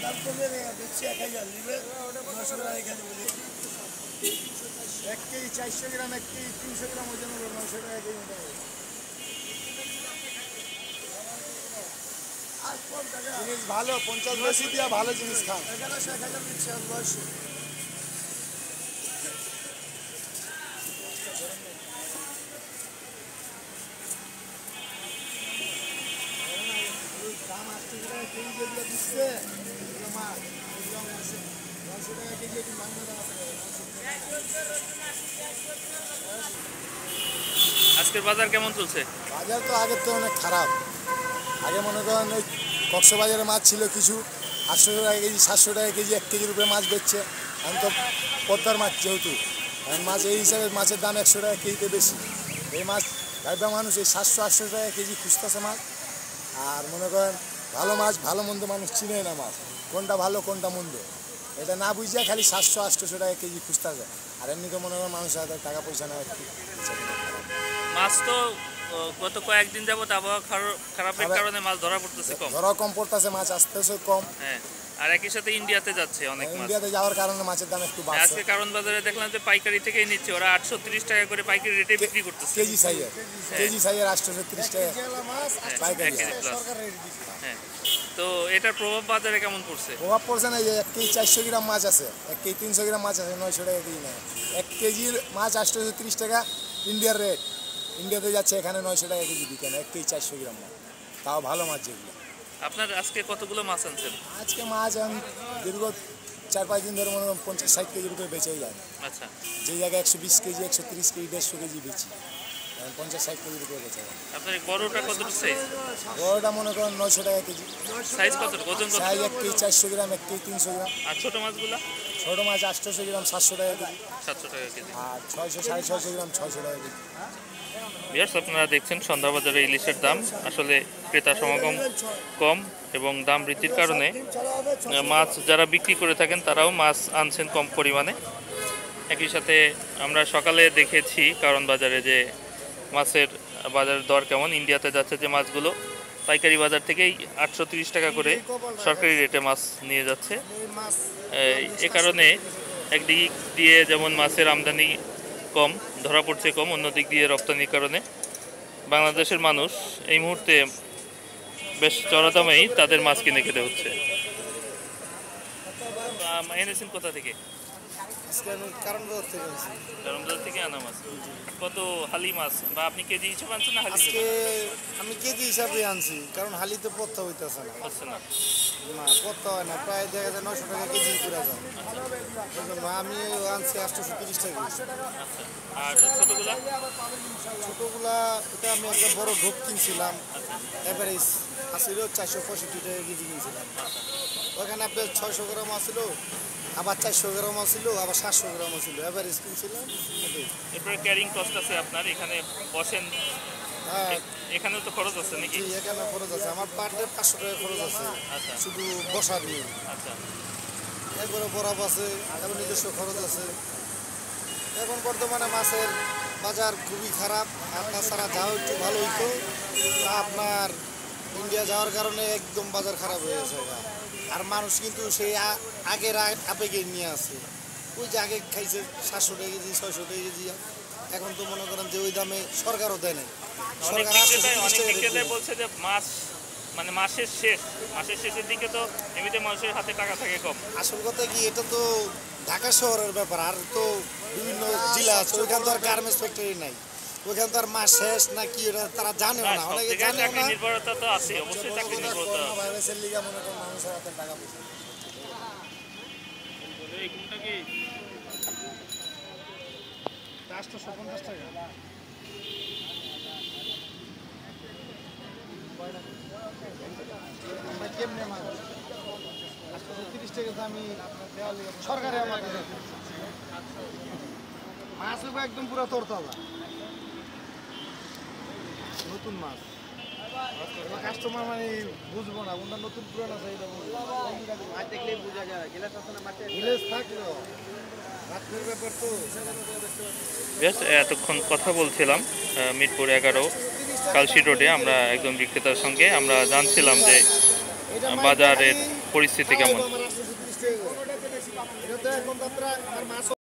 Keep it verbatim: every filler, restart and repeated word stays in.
এক কেজি চারশো গ্রাম, এক কেজি তিনশো গ্রাম ওজন হলো নয়শো টাকা কেজি। জিনিস ভালো, পঞ্চাশ বেশি দিয়া ভালো জিনিস খান। এগারোশো এক হাজার দিচ্ছে নয়শো। দাম আশি টাকা কেজি যেগুলো দিচ্ছে এগুলো মাছ, এগুলো নয়শো নয়শো টাকা কেজি একটু মাংস দাম আছে। আজকের বাজার কেমন চলছে? বাজার তো আগের তো অনেক খারাপ। আগে মনে করেন ওই কক্সবাজারে মাছ ছিল কিছু আটশো টাকা কেজি, সাতশো টাকা কেজি, এক কেজির উপরে মাছ বেচছে। এখন তো পদ্মার মাছ যেহেতু এখন মাছ এই হিসাবে মাছের দাম একশো টাকা কেজিতে বেশি। এই মাছ ভাইবা মানুষ এই সাতশো আটশো টাকা কেজি খুঁজতেছে মাছ। আর মনে করেন ভালো মাছ ভালো মন্দ মানুষ চিনে না মাছ, কোনটা ভালো কোনটা মন্দ এটা না বুঝিয়া খালি সাতশো আটশোশো টাকা কেজি খুঁজতেছে। আর এমনি তো মনে করেন মানুষের হাতে টাকা পয়সা নেওয়া একটু মাছ তো গত কয়েকদিন যাবত আবহাওয়া খারাপের কারণে মাছ ধরা পড়তেছে কম, ধরা কম পড়তেছে, মাছ আসতেছে কম। হ্যাঁ, আর একই সাথে ইন্ডিয়াতে যাচ্ছে অনেক মাছ। ইন্ডিয়াতে যাওয়ার কারণে মাছের দাম একটু বাড়ছে। আজকে কারণ বাজারে দেখলাম যে পাইকারি থেকেই নিচ্ছে, ওরা আটশো তিরিশ টাকা করে পাইকারি রেটে বিক্রি করতেছে। কেজি সাইজের কেজি সাইজের আটশো তিরিশ টাকা পাইকারি। হ্যাঁ, তো এটার প্রভাব বাজারে কেমন পড়ছে? প্রভাব পড়ছে না, যে এক কেজি চারশো গ্রাম মাছ আছে, এক কেজি তিনশো গ্রাম মাছ আছে নয়শো টাকা কেজি নেয়। এক কেজির মাছ আটশো তিরিশ টাকা ইন্ডিয়ার রেট, ইন্ডিয়াতে যাচ্ছে এখানে নয়শো টাকা কেজি বিকেন এক কেজি চারশো গ্রাম মাছ, তাও ভালো মাছ যেগুলো। আপনার আজকে কতগুলো মাছ আনছেন? আজকে মাছ আমি দীর্ঘ চার পাঁচ দিন ধরে মনে করেন পঞ্চাশ ষাট কেজির উপরে বেঁচেই যায়। আচ্ছা, যে জায়গায় একশো বিশ কেজি একশো তিরিশ কেজি দেড়শো কেজি বেচি, পঞ্চাশ ষাট কেজির উপরে বেঁচে যায়। আপনার বড়টা কত সাইজ? বড়টা মনে করেন নয়শো টাকা কেজি। সাইজ কত? ওজন কত? সাইজ এক কেজি চারশো গ্রাম, এক কেজি তিনশো গ্রাম। আর ছোট মাছগুলো? ছোটো মাছ আটশোশো গ্রাম সাতশো টাকা কেজি, সাতশো টাকা কেজি। আর ছয়শো সাড়ে ছয়শো গ্রাম ছয়শো টাকা কেজি। ভিউয়ার্স, আপনারা দেখছেন সন্ধ্যা বাজারে ইলিশের দাম আসলে ক্রেতা সমাগম কম এবং দাম বৃদ্ধির কারণে মাছ যারা বিক্রি করে থাকেন তারাও মাছ আনছেন কম পরিমাণে। একই সাথে আমরা সকালে দেখেছি কারণ বাজারে যে মাছের বাজারের দর কেমন। ইন্ডিয়াতে যাচ্ছে যে মাছগুলো পাইকারি বাজার থেকেই আটশো তিরিশ টাকা করে সরকারি রেটে মাছ নিয়ে যাচ্ছে। এ কারণে একদিক দিয়ে যেমন মাছের আমদানি কম, ধরা পড়ছে কম, অন্যদিক দিয়ে রপ্তানির কারণে বাংলাদেশের মানুষ এই মুহূর্তে বেশ চড়া দামেই তাদের মাছ কিনে খেতে হচ্ছে। এনেছেন কোথা থেকে? কারণ বাজার থেকে আনা মাছ। কত হালি মাছ বা আপনি কেজি হিসাবে আনছেন না হালি? আমি কেজি হিসাবে আনছি, কারণ হালিতে পথ্য হইতেছে না, হচ্ছে না, না পথ্য হয় না, প্রায় দেখা যায় নয়শো টাকা কেজি পুরা যায়। আমি আনছি আটশোশো তিরিশ টাকা। আর ছোটগুলা? ছোটগুলা এটা আমি একটা বড় ঢোক কিনছিলাম, এভারেজ আসছিল চারশো পঁয়ষট্টি টাকা কেজি কিনছিলাম। ওখানে আপনার ছয়শো গ্রাম আসছিল, আবার চারশো গ্রাম আসছিল, আবার সাতশো গ্রাম আসছিল, এভারেজ কিনছিলাম। এরপরে ক্যারিং কস্ট আছে আপনার, এখানে বসেন, হ্যাঁ এখানেও তো খরচ আছে নাকি? এখানে খরচ আছে, আমার পার ডে পাঁচশো টাকা খরচ আছে। আচ্ছা, শুধু বসার নিয়ে। আচ্ছা, এরপরে বরফ আছে, এবং নিজস্ব খরচ আছে। এখন বর্তমানে মাছের বাজার খুবই খারাপ। আর তাছাড়া যাও একটু ভালো হইতো, আপনার ইন্ডিয়া যাওয়ার কারণে একদম বাজার খারাপ হয়ে গেছে। আর মানুষ কিন্তু সেই আগের আবেগে নিয়ে আসে, ওই যে আগে খাইছে সাতশো টাকা কেজি ছয়শো টাকা কেজি, এখন তো মনে করেন যে ওই দামে সরকারও দেয় নাই। সরকার বলছে যে মাছ মানে মাসের শেষ মাসের শেষের দিকে তো এমনিতে মানুষের হাতে টাকা থাকে কম। আসল কথা কি, এটা তো ঢাকা শহরের ব্যাপার, আর তো বিভিন্ন জেলা আছে, ওইখান তো আর গার্মেন্টস ফ্যাক্টরি নাই, ওইখান তো আর মাস শেষ না কি ওটা তারা জানেও না, অনেকে জানেও না। নির্ভরতা তো আছে, অবশ্যই চাকরি নির্ভরতা। ভাইরাসের লিগা মনে করেন মানুষের হাতে টাকা পয়সা। এই কোনটা কি আটশোশো পঞ্চাশ টাকা। আমরা কেমনে মাছ আটশোশো তিরিশ টাকা দামি সরকারে আমাকে মাছ হবে একদম পুরো তরতাজা নতুন মাছ। কাস্টমার মানে বুঝবো না কোনটা নতুন পুরানো চাহিদা, মাছ দেখলেই বোঝা যায়। গিলাস আছে না মাছের, গিলাস থাকলো রাত্রের ব্যাপার তো। বেশ, এতক্ষণ কথা বলছিলাম মিরপুর এগারো কালশি রোডে আমরা একজন বিক্রেতার সঙ্গে। আমরা জানছিলাম যে বাজারের পরিস্থিতি কেমন? আমার আটশো তিরিশ টাকা করে। এটা তো এখন তো আপনার আমার মাছ